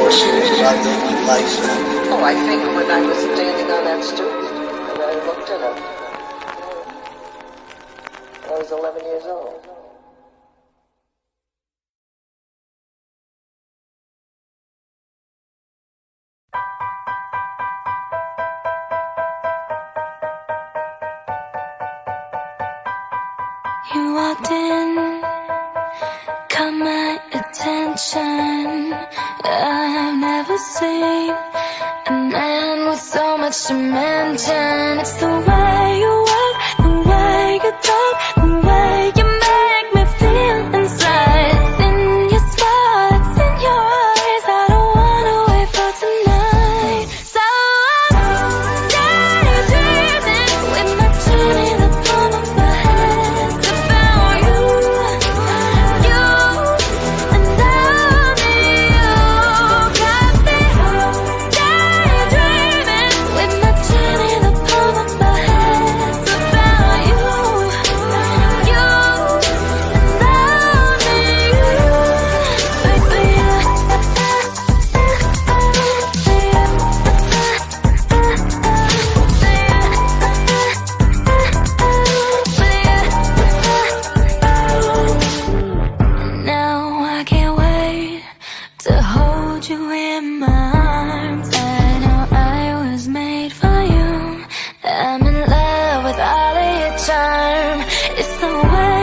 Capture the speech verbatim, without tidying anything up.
more serious about living my life. Oh, I think when I was standing on that stoop and I looked at him, I was eleven years old. You walked in, caught my attention. I've never seen a man with so much dimension. It's the way you walk, the way you talk, the way you make me feel inside. It's in your spot, it's in your eyes. I don't wanna wait for tonight. So I'm daydreaming with my chin in the palm of my hand. It's about you, you, and only you. Got me daydreaming with my chin in the palm of my hand. It's about you, you, and only you. Now I can't wait to hold you in my arms. I know I was made for you. I'm in love with all of your charm. It's the way